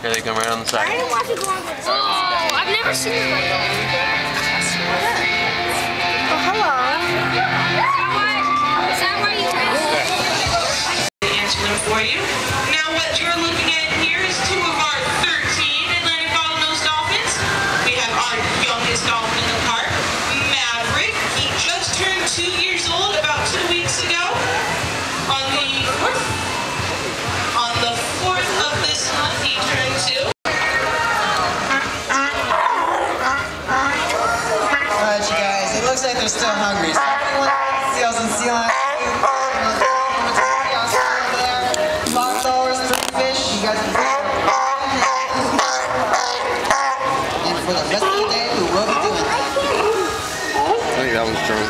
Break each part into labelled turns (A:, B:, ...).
A: Here they come right on the side.
B: I didn't watch it go on the side. Oh, I've never seen it like that. Oh, hello. Is that why you
C: answer them for you. Now what you're looking at here is two of our 13 Atlantic bottlenose dolphins. We have our youngest dolphin in the park, Maverick. He just turned 2 years old about 2 weeks ago. On the 4th of this month, he turned 2.
D: Alright, you guys, it looks like they're still hungry. So seals and sea lions. You guys can and for the rest of the day, we will be doing that.
A: I think that one's drunk.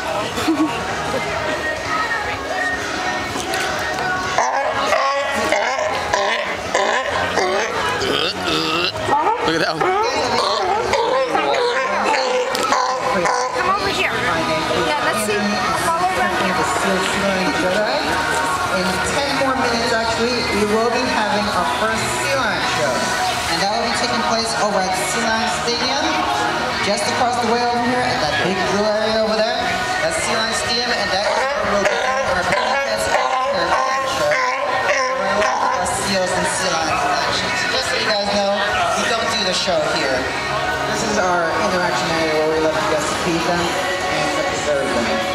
A: Look at that one.
B: come over here? Yeah, let's see. Follow around here.
D: In 10 more minutes, actually, we will be having our first Sea Lion show. And that will be taking place over at the Sea Lion Stadium, just across the way over here at that big blue area over there. That's Sea Lion Stadium, and that is where we'll be having our biggest show. Our seals and sea lions in action. So just so you guys know, we don't do the show here. This is our interaction area where we let you guys feed them and observe them.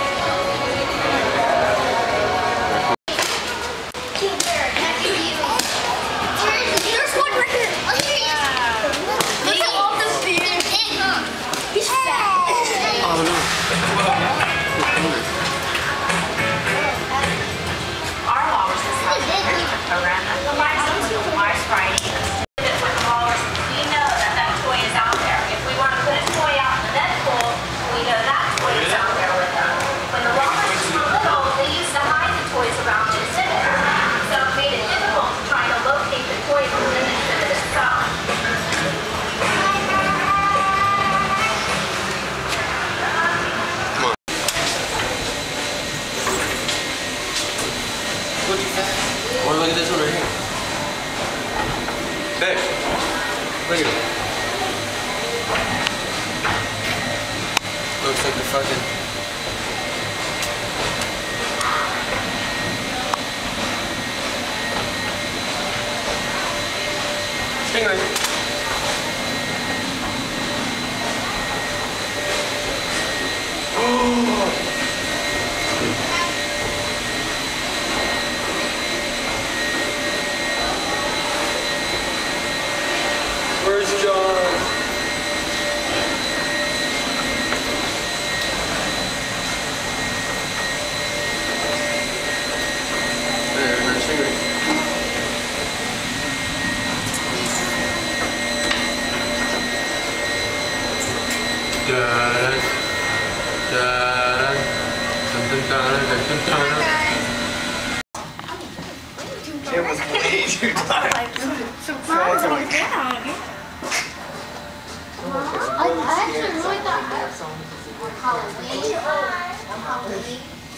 A: Or look at this one right here. Hey, look at it. Looks like the fucking... Stingray. Where's John? There, nice finger.
D: It was way too tight.
B: So close down. I actually really thought Halloween.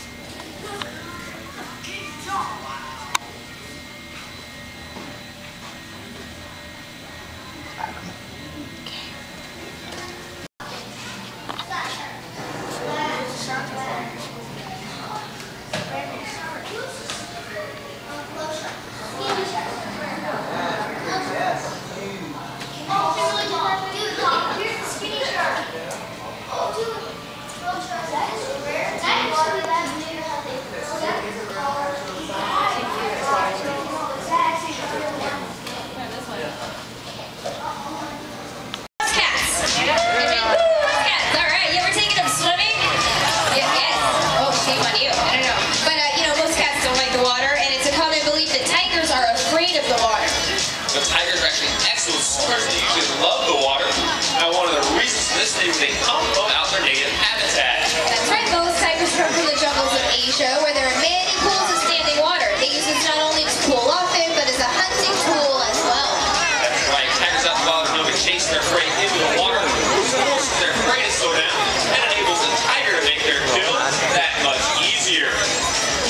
E: They come from out their native habitat.
F: That's right, most tigers come from the jungles of Asia, where there are many pools of standing water. They use this not only to cool off in, but as a hunting tool as well.
E: That's right. Tigers out the wild know to chase their prey into the water, which forces their prey to slow down and enables the tiger to make their kill that much easier.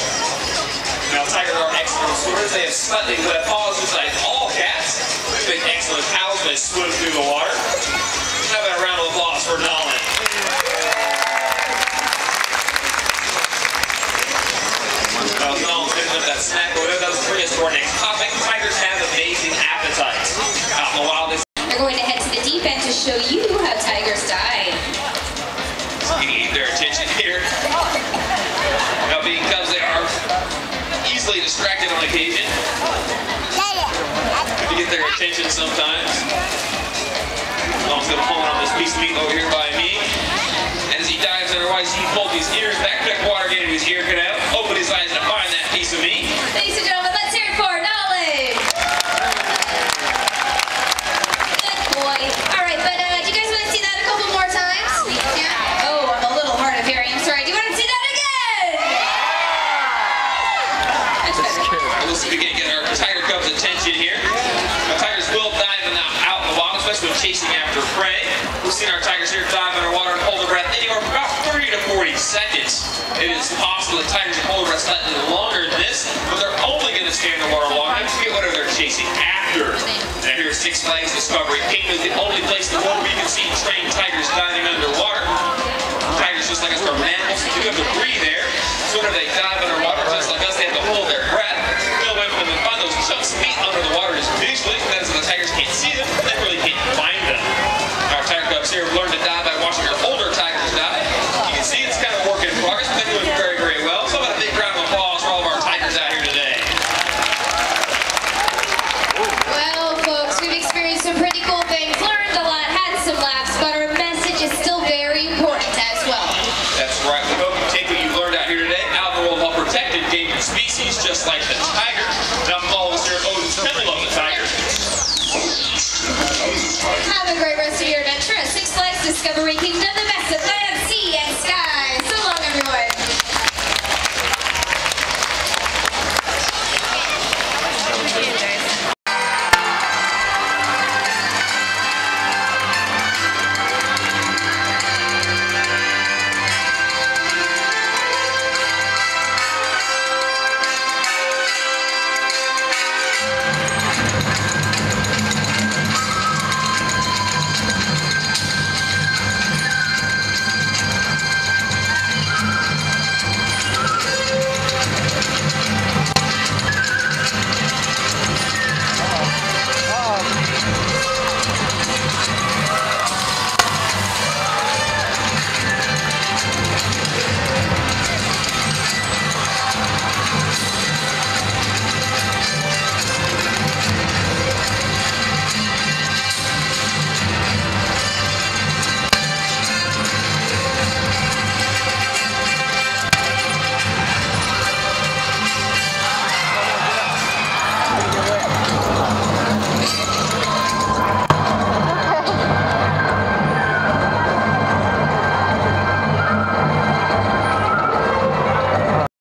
E: Now, tigers are excellent swimmers. They have slightly left paws, just like all cats. They
F: show you how tigers dive.
E: You can get their attention here. Now, being cubs, they are easily distracted on occasion. To get their attention sometimes. Mom's gonna pull on this piece of meat over here by me. And as he dives underwater, he pulls his ears back, connect water, get in his ear canal, open his eyes to find that piece of meat.
F: Ladies and gentlemen, let's hear it for Knowledge. Good boy. All right, but do you guys want to see that a couple more times? Yeah. Oh, I'm a little hard of hearing. I'm sorry. Do you want to see that again? That's better.
E: Let's see if we can get our tiger cubs' attention here. Our tigers will dive out in the water, especially when chasing after prey. We've seen our tigers here dive underwater and hold their breath anywhere from about 30 to 40 seconds. It is possible that tigers can hold their breath slightly longer than this, but they're only going to stay in the water long enough to get whatever they're chasing after. Now here's Six Flags Discovery Kingdom, the only place in the world where you can see trained tigers diving underwater. Tigers, just like us, are animals, so they have to breathe air. So whenever they dive underwater, just like us, they have to hold their breath. They'll wait for them and find those chunks of meat under the water just visually. That is, when the tigers can't see them, they really can't find them. Our tiger cubs here have learned to dive by watching our older tigers dive. You can see it's kind of work in progress, but they're doing very, very well. So about a big round of applause for all of our tigers out here today.
F: Well, folks, we've experienced some pretty cool things, learned a lot, had some laughs, but our message is still very important as well.
E: That's right. We hope you take what you've learned out here today out in the world of protected endangered species, just like the tiger. Now, follow us here at Odin's Temple of the Tiger.
F: Have a great rest of your adventure at Six Flags Discovery Kingdom, the best of